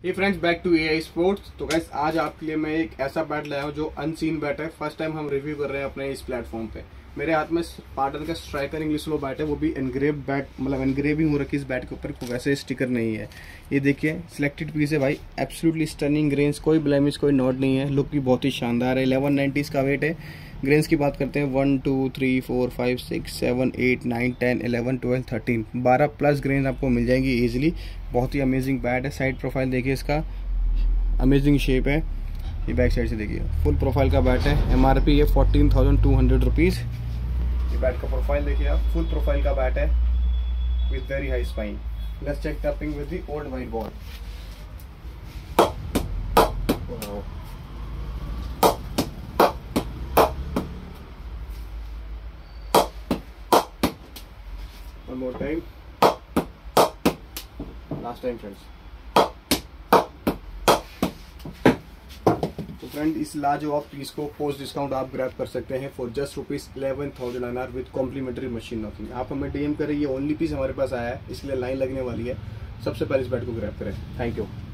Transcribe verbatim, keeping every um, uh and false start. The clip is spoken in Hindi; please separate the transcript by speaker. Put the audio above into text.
Speaker 1: Hey friends, back to AI sports. तो गाइस आज आपके लिए मैं एक ऐसा बैट लाया हूँ जो अनसीन बैट है। फर्स्ट टाइम हम रिव्यू कर रहे हैं अपने इस प्लेटफॉर्म पे। मेरे हाथ में स्पार्टन का स्ट्राइकर इंग्लिश लो बैट है, वो भी एनग्रेव बैट, मतलब एनग्रेविंग हो रखी इस बैट के ऊपर, वैसे स्टिकर नहीं है। ये देखिए सिलेक्टेड पीस है भाई, एब्सोल्युटली स्टनिंग ग्रेन्स, कोई ब्लेमिश कोई नॉट नहीं है। लुक भी बहुत ही शानदार है। इलेवन नाइन्टी इसका वेट है। ग्रेन्स की बात करते हैं, one two three four five six seven eight nine ten eleven twelve thirteen बारह प्लस ग्रेन्स आपको मिल जाएंगी ईजिली। बहुत ही अमेजिंग बैट है। साइड प्रोफाइल देखिए इसका, अमेजिंग शेप है। ये बैक साइड से देखिए, फुल प्रोफाइल का बैट है। एमआरपी है fourteen thousand two hundred rupees. ये बैट का प्रोफाइल देखिए आप, फुल प्रोफाइल का बैट है with very high spine. Let's check tapping with the old white ball. One more time, last time friends. तो फ्रेंड, इस लाजवाब पीस को पोस्ट डिस्काउंट आप ग्रैब कर सकते हैं for just rupees eleven thousand N R with complimentary machine knocking. आप हमें डीएम करें, ये ओनली पीस हमारे पास आया है, इसलिए लाइन लगने वाली है। सबसे पहले इस बैट को ग्रैब करें। Thank you.